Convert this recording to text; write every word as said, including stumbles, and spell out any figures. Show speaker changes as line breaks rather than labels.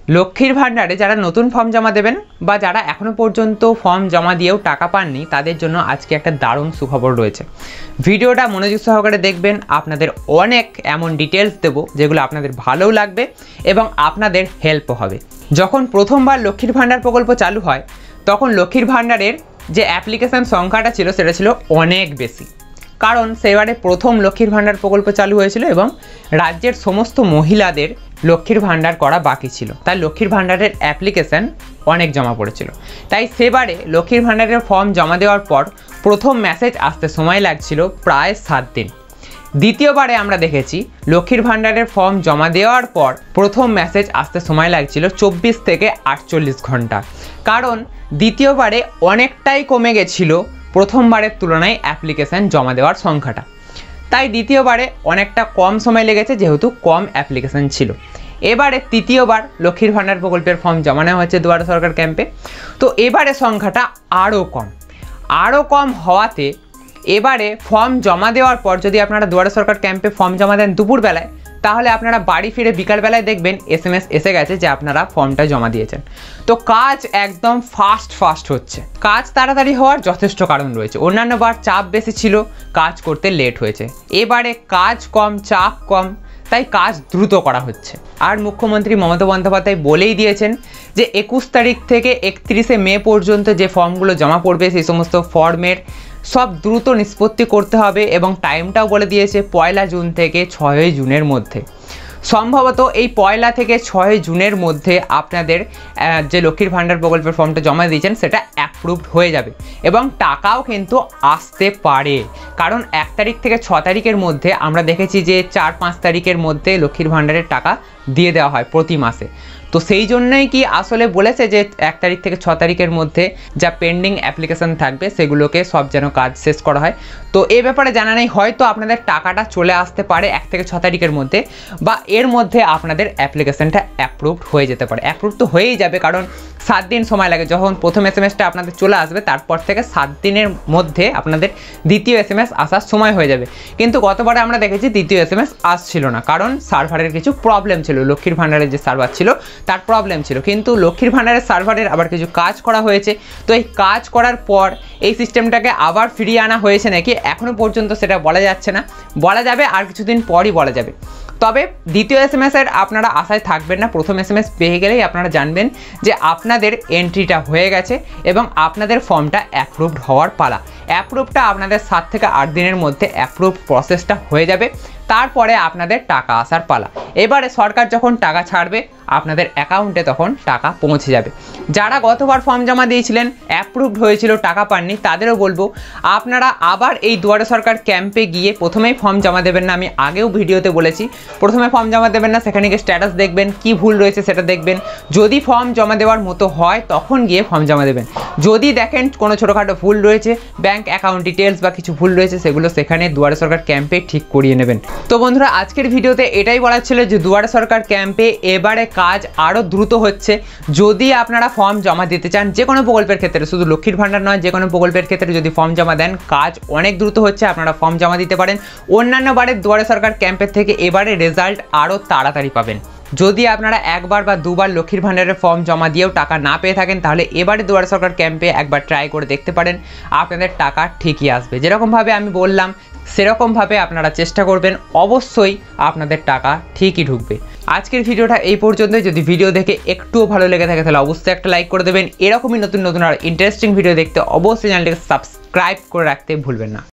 লক্ষ্মীর ভাণ্ডারে যারা নতুন ফর্ম জমা দেবেন বা যারা এখনও পর্যন্ত ফর্ম জমা দিয়েও টাকা পাননি তাদের জন্য আজকে একটা দারুণ সুখবর রয়েছে। ভিডিওটা মনোযোগ সহকারে দেখবেন, আপনাদের অনেক এমন ডিটেলস দেবো যেগুলো আপনাদের ভালোও লাগবে এবং আপনাদের হেল্পও হবে। যখন প্রথমবার লক্ষ্মীর ভাণ্ডার প্রকল্প চালু হয় তখন লক্ষ্মীর ভাণ্ডারের যে অ্যাপ্লিকেশান সংখ্যাটা ছিল সেটা ছিল অনেক বেশি, কারণ সেবারে প্রথম লক্ষ্মীর ভাণ্ডার প্রকল্প চালু হয়েছিল এবং রাজ্যের সমস্ত মহিলাদের লক্ষ্মীর ভাণ্ডার করা বাকি ছিল, তাই লক্ষ্মীর ভাণ্ডারের অ্যাপ্লিকেশান অনেক জমা পড়েছিল। তাই সেবারে লক্ষ্মীর ভাণ্ডারের ফর্ম জমা দেওয়ার পর প্রথম মেসেজ আসতে সময় লাগছিল প্রায় সাত দিন। দ্বিতীয়বারে আমরা দেখেছি লক্ষ্মীর ভাণ্ডারের ফর্ম জমা দেওয়ার পর প্রথম মেসেজ আসতে সময় লাগছিল চব্বিশ থেকে আটচল্লিশ ঘন্টা, কারণ দ্বিতীয়বারে অনেকটাই কমে গেছিল প্রথমবারের তুলনায় অ্যাপ্লিকেশান জমা দেওয়ার সংখ্যাটা। তাই দ্বিতীয়বারে অনেকটা কম সময় লেগেছে যেহেতু কম অ্যাপ্লিকেশান ছিল। এবারে তৃতীয়বার লক্ষ্মীর ভাণ্ডার প্রকল্পের ফর্ম জমা নেওয়া হচ্ছে দুয়ারে সরকার ক্যাম্পে, তো এবারে সংখ্যাটা আরও কম আরও কম হওয়াতে এবারে ফর্ম জমা দেওয়ার পর যদি আপনারা দুয়ারে সরকার ক্যাম্পে ফর্ম জমা দেন দুপুরবেলায়, তাহলে আপনারা বাড়ি ফিরে বিকালবেলায় দেখবেন এস এম এস এসে গেছে যে আপনারা ফর্মটা জমা দিয়েছেন। তো কাজ একদম ফাস্ট ফাস্ট হচ্ছে। কাজ তাড়াতাড়ি হওয়ার যথেষ্ট কারণ রয়েছে। অন্যান্য বার চাপ বেশি ছিল, কাজ করতে লেট হয়েছে। এবারে কাজ কম, চাপ কম, তাই কাজ দ্রুত করা হচ্ছে। আর মুখ্যমন্ত্রী মমতা বন্দ্যোপাধ্যায় বলেই দিয়েছেন যে একুশ তারিখ থেকে একত্রিশে মে পর্যন্ত যে ফর্মগুলো জমা পড়বে সেই সমস্ত ফর্মের সব দ্রুত নিষ্পত্তি করতে হবে এবং টাইমটাও বলে দিয়েছে পয়লা জুন থেকে ছয়ই জুনের মধ্যে। সম্ভবত এই পয়লা থেকে ছয় জুনের মধ্যে আপনাদের যে লক্ষ্মীর ভাণ্ডার প্রকল্পের ফর্মটা জমা দিয়েছেন সেটা অ্যাপ্রুভড হয়ে যাবে এবং টাকাও কিন্তু আসতে পারে, কারণ এক তারিখ থেকে ছ তারিখের মধ্যে আমরা দেখেছি যে চার পাঁচ তারিখের মধ্যে লক্ষ্মীর ভাণ্ডারের টাকা দিয়ে দেওয়া হয় প্রতি মাসে। তো সেই জন্যই কি আসলে বলেছে যে এক তারিখ থেকে ছ তারিখের মধ্যে যা পেন্ডিং অ্যাপ্লিকেশান থাকবে সেগুলোকে সব যেন কাজ শেষ করা হয়। তো এই ব্যাপারে জানা নেই, হয়তো আপনাদের টাকাটা চলে আসতে পারে এক থেকে ছ তারিখের মধ্যে বা এর মধ্যে আপনাদের অ্যাপ্লিকেশানটা অ্যাপ্রুভড হয়ে যেতে পারে। অ্যাপ্রুভ তো হয়েই যাবে, কারণ সাত দিন সময় লাগে। যখন প্রথম এস এম এসটা আপনাদের চলে আসবে তারপর থেকে সাত দিনের মধ্যে আপনাদের দ্বিতীয় এস এম এস আসার সময় হয়ে যাবে। কিন্তু গতবারে আমরা দেখেছি দ্বিতীয় এস এম এস আসছিল না, কারণ সার্ভারের কিছু প্রবলেম ছিল। লক্ষ্মীর ভাণ্ডারের যে সার্ভার ছিল তার প্রবলেম ছিল, কিন্তু লক্ষ্মীর ভাণ্ডারের সার্ভারের আবার কিছু কাজ করা হয়েছে। তো এই কাজ করার পর এই সিস্টেমটাকে আবার ফিরিয়ে আনা হয়েছে নাকি এখনও পর্যন্ত সেটা বলা যাচ্ছে না, বলা যাবে আর কিছুদিন পরই বলা যাবে। তবে দ্বিতীয় এস এম এসের আপনারা আশায় থাকবেন না, প্রথম এস এম এস পেয়ে গেলেই আপনারা জানবেন যে আপনাদের এন্ট্রিটা হয়ে গেছে এবং আপনাদের ফর্মটা অ্যাপ্রুভড হওয়ার পালা। অ্যাপ্রুভটা আপনাদের সাত থেকে আট দিনের মধ্যে অ্যাপ্রুভ প্রসেসটা হয়ে যাবে, তারপরে আপনাদের টাকা আসার পালা। এবারে সরকার যখন টাকা ছাড়বে আপনাদের অ্যাকাউন্টে তখন টাকা পৌঁছে যাবে। যারা গতবার ফর্ম জমা দিয়েছিলেন অ্যাপ্রুভড হয়েছিল টাকা পাননি, তাদেরও বলবো আপনারা আবার এই দুয়ারে সরকার ক্যাম্পে গিয়ে প্রথমেই ফর্ম জমা দেবেন না। আমি আগেও ভিডিওতে বলেছি প্রথমে ফর্ম জমা দেবেন না, সেখানে গিয়ে স্ট্যাটাস দেখবেন কি ভুল রয়েছে সেটা দেখবেন। যদি ফর্ম জমা দেওয়ার মতো হয় তখন গিয়ে ফর্ম জমা দেবেন। যদি দেখেন কোনো ছোটোখাটো ভুল রয়েছে, ব্যাঙ্ক অ্যাকাউন্ট ডিটেলস বা কিছু ভুল রয়েছে, সেগুলো সেখানে দুয়ারে সরকার ক্যাম্পে ঠিক করিয়ে নেবেন। তো বন্ধুরা আজকের ভিডিওতে এটাই বলার ছিল যে দুয়ারে সরকার ক্যাম্পে এবারে কাজ আরও দ্রুত হচ্ছে। যদি আপনারা ফর্ম জমা দিতে চান যে কোনো প্রকল্পের ক্ষেত্রে, শুধু লক্ষ্মীর ভাণ্ডার নয়, যে কোনো প্রকল্পের ক্ষেত্রে যদি ফর্ম জমা দেন কাজ অনেক দ্রুত হচ্ছে, আপনারা ফর্ম জমা দিতে পারেন। অন্যান্য বারের দুয়ারে সরকার ক্যাম্পের থেকে এবারে রেজাল্ট আরও তাড়াতাড়ি পাবেন। যদি আপনারা একবার বা দুবার লক্ষ্মীর ভাণ্ডারের ফর্ম জমা দিয়েও টাকা না পেয়ে থাকেন তাহলে এবারে দুয়ারে সরকার ক্যাম্পে একবার ট্রাই করে দেখতে পারেন, আপনাদের টাকা ঠিকই আসবে। যেরকমভাবে আমি বললাম সেরকমভাবে আপনারা চেষ্টা করবেন, অবশ্যই আপনাদের টাকা ঠিকই ঢুকবে। আজকের ভিডিওটা এই পর্যন্তই। যদি ভিডিও দেখে একটুও ভালো লেগে থাকে তাহলে অবশ্যই একটা লাইক করে দেবেন। এরকমই নতুন নতুন আর ইন্টারেস্টিং ভিডিও দেখতে অবশ্যই চ্যানেলটিকে সাবস্ক্রাইব করে রাখতে ভুলবেন না।